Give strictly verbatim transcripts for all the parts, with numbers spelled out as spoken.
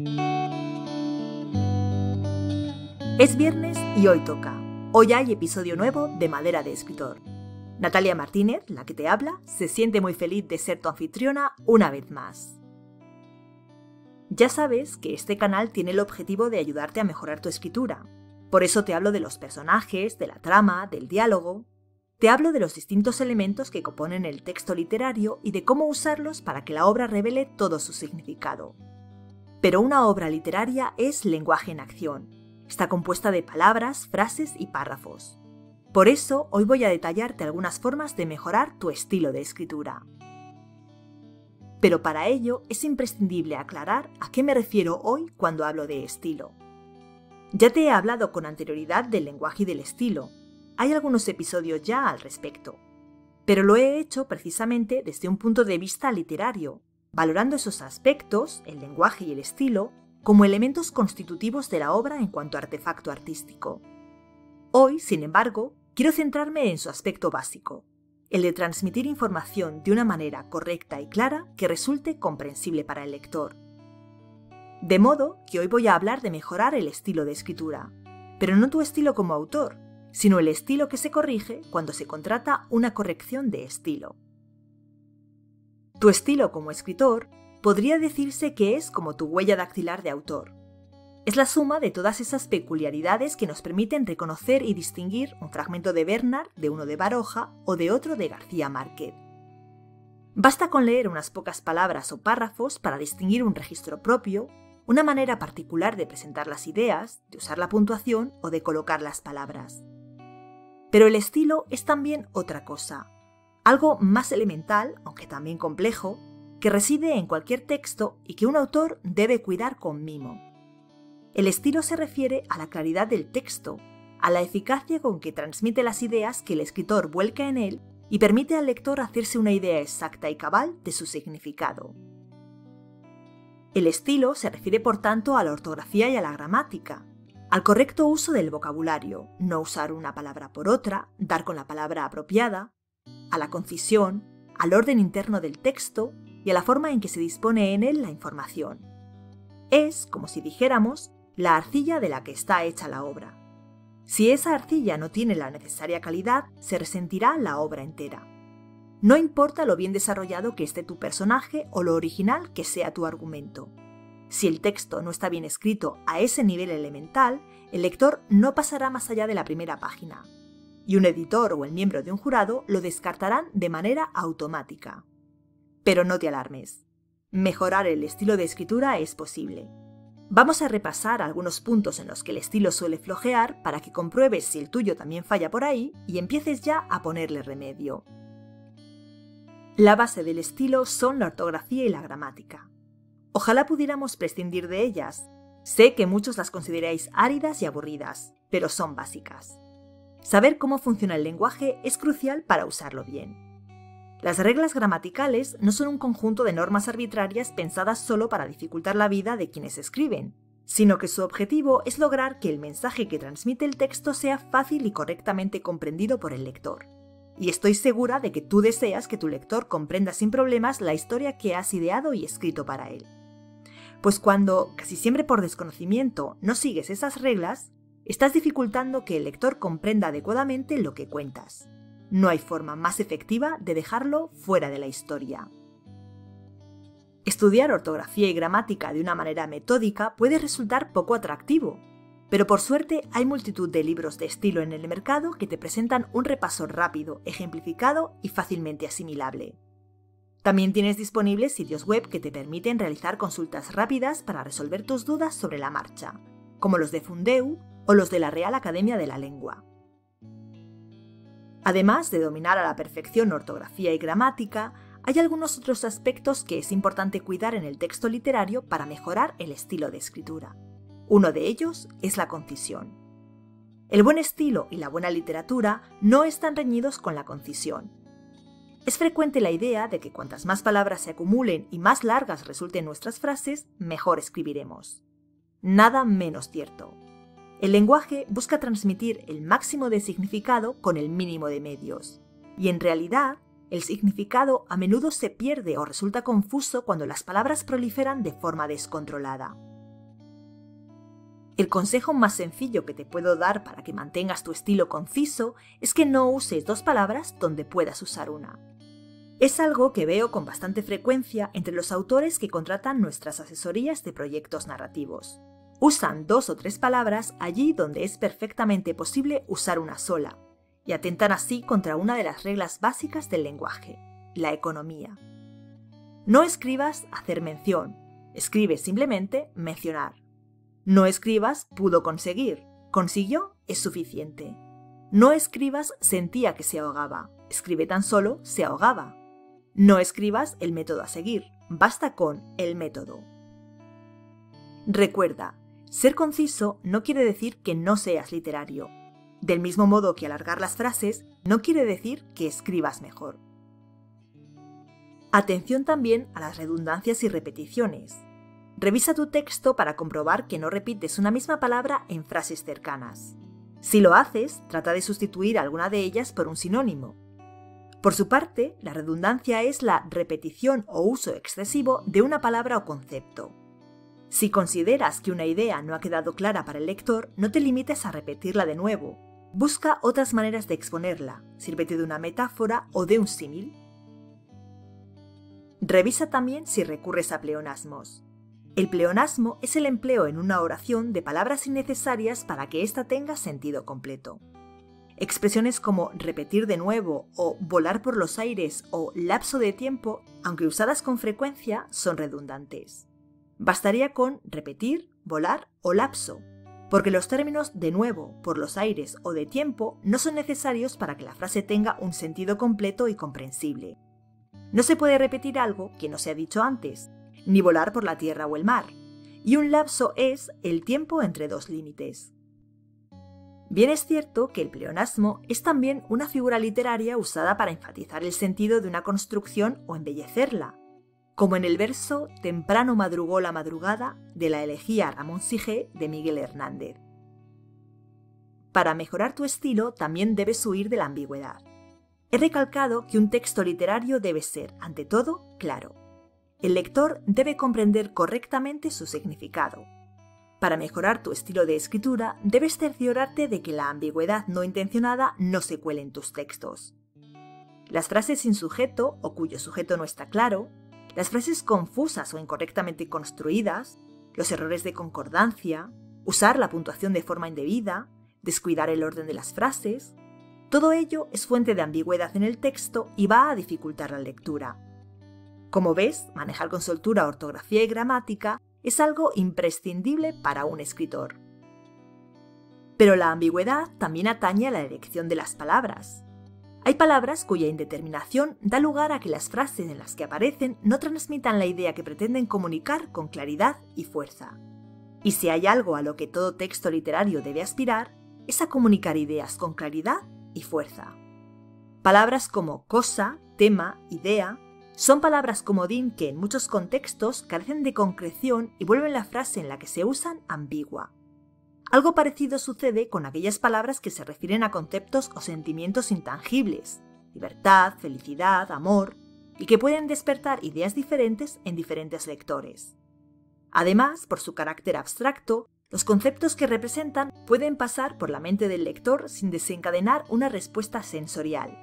Es viernes y hoy toca. Hoy hay episodio nuevo de Madera de Escritor. Natalia Martínez, la que te habla, se siente muy feliz de ser tu anfitriona una vez más. Ya sabes que este canal tiene el objetivo de ayudarte a mejorar tu escritura. Por eso te hablo de los personajes, de la trama, del diálogo. Te hablo de los distintos elementos que componen el texto literario y de cómo usarlos para que la obra revele todo su significado. Pero una obra literaria es lenguaje en acción. Está compuesta de palabras, frases y párrafos. Por eso, hoy voy a detallarte algunas formas de mejorar tu estilo de escritura. Pero para ello es imprescindible aclarar a qué me refiero hoy cuando hablo de estilo. Ya te he hablado con anterioridad del lenguaje y del estilo. Hay algunos episodios ya al respecto. Pero lo he hecho precisamente desde un punto de vista literario, valorando esos aspectos, el lenguaje y el estilo, como elementos constitutivos de la obra en cuanto a artefacto artístico. Hoy, sin embargo, quiero centrarme en su aspecto básico, el de transmitir información de una manera correcta y clara que resulte comprensible para el lector. De modo que hoy voy a hablar de mejorar el estilo de escritura, pero no tu estilo como autor, sino el estilo que se corrige cuando se contrata una corrección de estilo. Tu estilo como escritor podría decirse que es como tu huella dactilar de autor. Es la suma de todas esas peculiaridades que nos permiten reconocer y distinguir un fragmento de Bernard de uno de Baroja o de otro de García Márquez. Basta con leer unas pocas palabras o párrafos para distinguir un registro propio, una manera particular de presentar las ideas, de usar la puntuación o de colocar las palabras. Pero el estilo es también otra cosa, algo más elemental, aunque también complejo, que reside en cualquier texto y que un autor debe cuidar con mimo. El estilo se refiere a la claridad del texto, a la eficacia con que transmite las ideas que el escritor vuelca en él y permite al lector hacerse una idea exacta y cabal de su significado. El estilo se refiere por tanto a la ortografía y a la gramática, al correcto uso del vocabulario, no usar una palabra por otra, dar con la palabra apropiada, a la concisión, al orden interno del texto y a la forma en que se dispone en él la información. Es, como si dijéramos, la arcilla de la que está hecha la obra. Si esa arcilla no tiene la necesaria calidad, se resentirá la obra entera. No importa lo bien desarrollado que esté tu personaje o lo original que sea tu argumento. Si el texto no está bien escrito a ese nivel elemental, el lector no pasará más allá de la primera página, y un editor o el miembro de un jurado lo descartarán de manera automática. Pero no te alarmes. Mejorar el estilo de escritura es posible. Vamos a repasar algunos puntos en los que el estilo suele flojear para que compruebes si el tuyo también falla por ahí y empieces ya a ponerle remedio. La base del estilo son la ortografía y la gramática. Ojalá pudiéramos prescindir de ellas. Sé que muchos las consideráis áridas y aburridas, pero son básicas. Saber cómo funciona el lenguaje es crucial para usarlo bien. Las reglas gramaticales no son un conjunto de normas arbitrarias pensadas solo para dificultar la vida de quienes escriben, sino que su objetivo es lograr que el mensaje que transmite el texto sea fácil y correctamente comprendido por el lector. Y estoy segura de que tú deseas que tu lector comprenda sin problemas la historia que has ideado y escrito para él. Pues cuando, casi siempre por desconocimiento, no sigues esas reglas, estás dificultando que el lector comprenda adecuadamente lo que cuentas. No hay forma más efectiva de dejarlo fuera de la historia. Estudiar ortografía y gramática de una manera metódica puede resultar poco atractivo, pero por suerte hay multitud de libros de estilo en el mercado que te presentan un repaso rápido, ejemplificado y fácilmente asimilable. También tienes disponibles sitios web que te permiten realizar consultas rápidas para resolver tus dudas sobre la marcha, como los de Fundeu o los de la Real Academia de la Lengua. Además de dominar a la perfección ortografía y gramática, hay algunos otros aspectos que es importante cuidar en el texto literario para mejorar el estilo de escritura. Uno de ellos es la concisión. El buen estilo y la buena literatura no están reñidos con la concisión. Es frecuente la idea de que cuantas más palabras se acumulen y más largas resulten nuestras frases, mejor escribiremos. Nada menos cierto. El lenguaje busca transmitir el máximo de significado con el mínimo de medios. Y en realidad, el significado a menudo se pierde o resulta confuso cuando las palabras proliferan de forma descontrolada. El consejo más sencillo que te puedo dar para que mantengas tu estilo conciso es que no uses dos palabras donde puedas usar una. Es algo que veo con bastante frecuencia entre los autores que contratan nuestras asesorías de proyectos narrativos. Usan dos o tres palabras allí donde es perfectamente posible usar una sola, y atentan así contra una de las reglas básicas del lenguaje, la economía. No escribas hacer mención, escribe simplemente mencionar. No escribas pudo conseguir, consiguió es suficiente. No escribas sentía que se ahogaba, escribe tan solo se ahogaba. No escribas el método a seguir, basta con el método. Recuerda, ser conciso no quiere decir que no seas literario. Del mismo modo que alargar las frases no quiere decir que escribas mejor. Atención también a las redundancias y repeticiones. Revisa tu texto para comprobar que no repites una misma palabra en frases cercanas. Si lo haces, trata de sustituir alguna de ellas por un sinónimo. Por su parte, la redundancia es la repetición o uso excesivo de una palabra o concepto. Si consideras que una idea no ha quedado clara para el lector, no te limites a repetirla de nuevo. Busca otras maneras de exponerla, sírvete de una metáfora o de un símil. Revisa también si recurres a pleonasmos. El pleonasmo es el empleo en una oración de palabras innecesarias para que ésta tenga sentido completo. Expresiones como repetir de nuevo o volar por los aires o lapso de tiempo, aunque usadas con frecuencia, son redundantes. Bastaría con repetir, volar o lapso, porque los términos de nuevo, por los aires o de tiempo no son necesarios para que la frase tenga un sentido completo y comprensible. No se puede repetir algo que no se ha dicho antes, ni volar por la tierra o el mar, y un lapso es el tiempo entre dos límites. Bien es cierto que el pleonasmo es también una figura literaria usada para enfatizar el sentido de una construcción o embellecerla, como en el verso Temprano madrugó la madrugada de la elegía Ramón Sige de Miguel Hernández. Para mejorar tu estilo también debes huir de la ambigüedad. He recalcado que un texto literario debe ser, ante todo, claro. El lector debe comprender correctamente su significado. Para mejorar tu estilo de escritura, debes cerciorarte de que la ambigüedad no intencionada no se cuele en tus textos. Las frases sin sujeto o cuyo sujeto no está claro, las frases confusas o incorrectamente construidas, los errores de concordancia, usar la puntuación de forma indebida, descuidar el orden de las frases, todo ello es fuente de ambigüedad en el texto y va a dificultar la lectura. Como ves, manejar con soltura ortografía y gramática es algo imprescindible para un escritor. Pero la ambigüedad también atañe a la elección de las palabras. Hay palabras cuya indeterminación da lugar a que las frases en las que aparecen no transmitan la idea que pretenden comunicar con claridad y fuerza. Y si hay algo a lo que todo texto literario debe aspirar, es a comunicar ideas con claridad y fuerza. Palabras como cosa, tema, idea, son palabras comodín que en muchos contextos carecen de concreción y vuelven la frase en la que se usan ambigua. Algo parecido sucede con aquellas palabras que se refieren a conceptos o sentimientos intangibles, libertad, felicidad, amor, y que pueden despertar ideas diferentes en diferentes lectores. Además, por su carácter abstracto, los conceptos que representan pueden pasar por la mente del lector sin desencadenar una respuesta sensorial.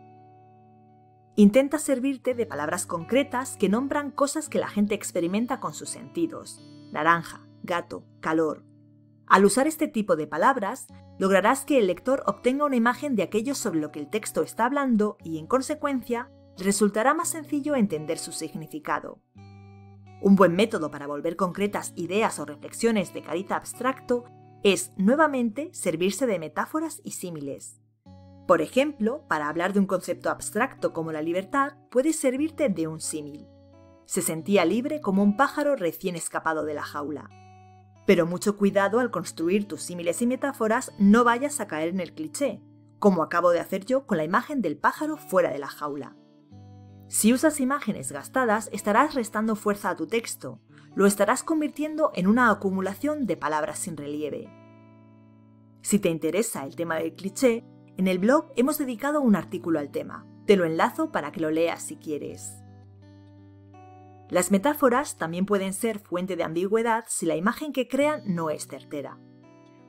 Intenta servirte de palabras concretas que nombran cosas que la gente experimenta con sus sentidos: naranja, gato, calor. Al usar este tipo de palabras, lograrás que el lector obtenga una imagen de aquello sobre lo que el texto está hablando y, en consecuencia, le resultará más sencillo entender su significado. Un buen método para volver concretas ideas o reflexiones de cariz abstracto es, nuevamente, servirse de metáforas y símiles. Por ejemplo, para hablar de un concepto abstracto como la libertad, puedes servirte de un símil. Se sentía libre como un pájaro recién escapado de la jaula. Pero mucho cuidado al construir tus símiles y metáforas, no vayas a caer en el cliché, como acabo de hacer yo con la imagen del pájaro fuera de la jaula. Si usas imágenes gastadas, estarás restando fuerza a tu texto, lo estarás convirtiendo en una acumulación de palabras sin relieve. Si te interesa el tema del cliché, en el blog hemos dedicado un artículo al tema. Te lo enlazo para que lo leas si quieres. Las metáforas también pueden ser fuente de ambigüedad si la imagen que crean no es certera.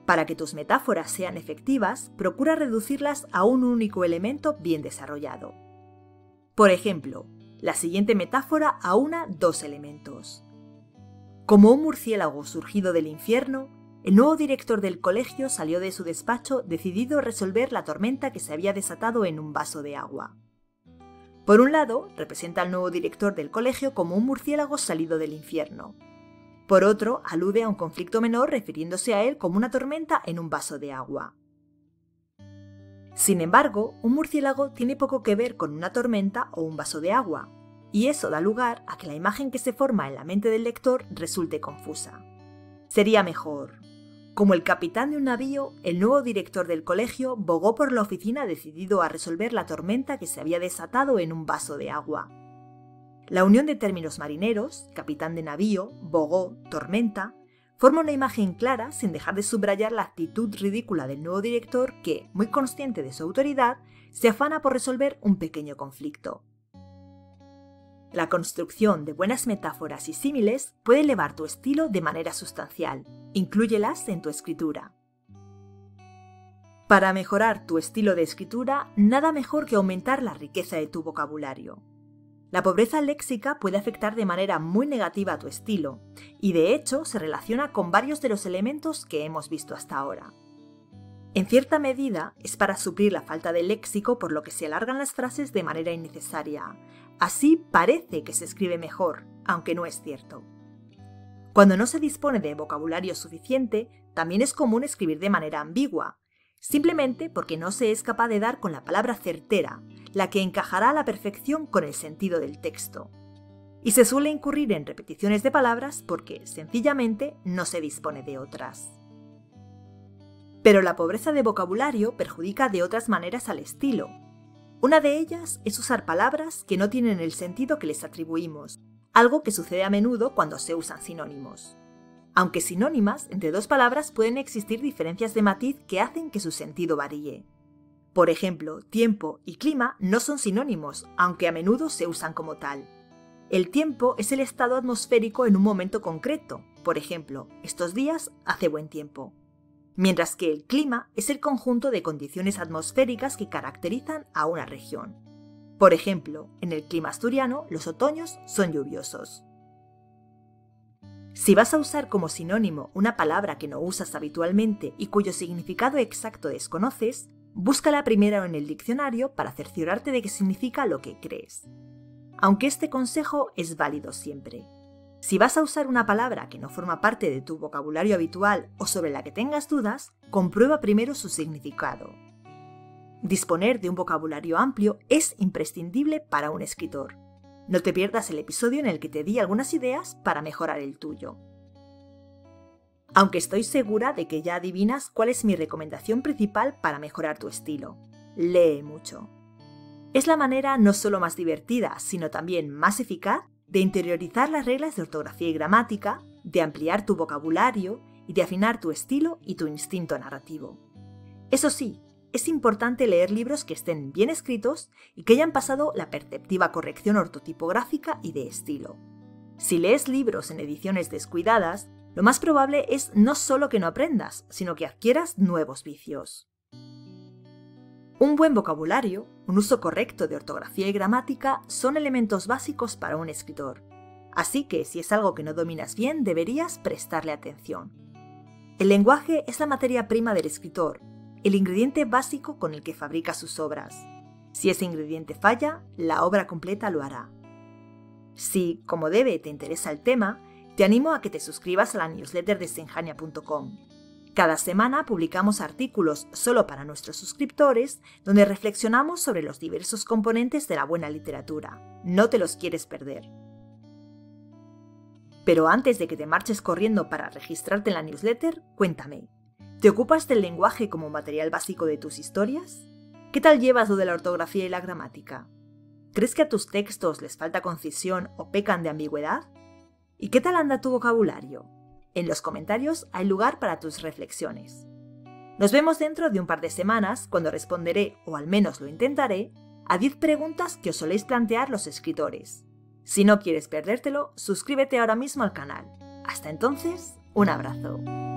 Para que tus metáforas sean efectivas, procura reducirlas a un único elemento bien desarrollado. Por ejemplo, la siguiente metáfora aúna dos elementos. Como un murciélago surgido del infierno, el nuevo director del colegio salió de su despacho decidido a resolver la tormenta que se había desatado en un vaso de agua. Por un lado, representa al nuevo director del colegio como un murciélago salido del infierno. Por otro, alude a un conflicto menor refiriéndose a él como una tormenta en un vaso de agua. Sin embargo, un murciélago tiene poco que ver con una tormenta o un vaso de agua, y eso da lugar a que la imagen que se forma en la mente del lector resulte confusa. Sería mejor: como el capitán de un navío, el nuevo director del colegio bogó por la oficina decidido a resolver la tormenta que se había desatado en un vaso de agua. La unión de términos marineros, capitán de navío, bogó, tormenta, forma una imagen clara sin dejar de subrayar la actitud ridícula del nuevo director que, muy consciente de su autoridad, se afana por resolver un pequeño conflicto. La construcción de buenas metáforas y símiles puede elevar tu estilo de manera sustancial. Inclúyelas en tu escritura. Para mejorar tu estilo de escritura, nada mejor que aumentar la riqueza de tu vocabulario. La pobreza léxica puede afectar de manera muy negativa a tu estilo, y de hecho se relaciona con varios de los elementos que hemos visto hasta ahora. En cierta medida es para suplir la falta de léxico, por lo que se alargan las frases de manera innecesaria. Así parece que se escribe mejor, aunque no es cierto. Cuando no se dispone de vocabulario suficiente, también es común escribir de manera ambigua, simplemente porque no se es capaz de dar con la palabra certera, la que encajará a la perfección con el sentido del texto. Y se suele incurrir en repeticiones de palabras porque, sencillamente, no se dispone de otras. Pero la pobreza de vocabulario perjudica de otras maneras al estilo. Una de ellas es usar palabras que no tienen el sentido que les atribuimos, algo que sucede a menudo cuando se usan sinónimos. Aunque sinónimas, entre dos palabras pueden existir diferencias de matiz que hacen que su sentido varíe. Por ejemplo, tiempo y clima no son sinónimos, aunque a menudo se usan como tal. El tiempo es el estado atmosférico en un momento concreto, por ejemplo, estos días hace buen tiempo. Mientras que el clima es el conjunto de condiciones atmosféricas que caracterizan a una región. Por ejemplo, en el clima asturiano, los otoños son lluviosos. Si vas a usar como sinónimo una palabra que no usas habitualmente y cuyo significado exacto desconoces, búscala primero en el diccionario para cerciorarte de qué significa lo que crees. Aunque este consejo es válido siempre. Si vas a usar una palabra que no forma parte de tu vocabulario habitual o sobre la que tengas dudas, comprueba primero su significado. Disponer de un vocabulario amplio es imprescindible para un escritor. No te pierdas el episodio en el que te di algunas ideas para mejorar el tuyo. Aunque estoy segura de que ya adivinas cuál es mi recomendación principal para mejorar tu estilo. Lee mucho. Es la manera no solo más divertida, sino también más eficaz de interiorizar las reglas de ortografía y gramática, de ampliar tu vocabulario y de afinar tu estilo y tu instinto narrativo. Eso sí, es importante leer libros que estén bien escritos y que hayan pasado la perceptiva corrección ortotipográfica y de estilo. Si lees libros en ediciones descuidadas, lo más probable es no solo que no aprendas, sino que adquieras nuevos vicios. Un buen vocabulario, un uso correcto de ortografía y gramática son elementos básicos para un escritor. Así que si es algo que no dominas bien, deberías prestarle atención. El lenguaje es la materia prima del escritor, el ingrediente básico con el que fabrica sus obras. Si ese ingrediente falla, la obra completa lo hará. Si, como debe, te interesa el tema, te animo a que te suscribas a la newsletter de senjania punto com. Cada semana publicamos artículos solo para nuestros suscriptores donde reflexionamos sobre los diversos componentes de la buena literatura. No te los quieres perder. Pero antes de que te marches corriendo para registrarte en la newsletter, cuéntame, ¿te ocupas del lenguaje como material básico de tus historias? ¿Qué tal llevas lo de la ortografía y la gramática? ¿Crees que a tus textos les falta concisión o pecan de ambigüedad? ¿Y qué tal anda tu vocabulario? En los comentarios hay lugar para tus reflexiones. Nos vemos dentro de un par de semanas cuando responderé, o al menos lo intentaré, a diez preguntas que os soléis plantear los escritores. Si no quieres perdértelo, suscríbete ahora mismo al canal. Hasta entonces, un abrazo.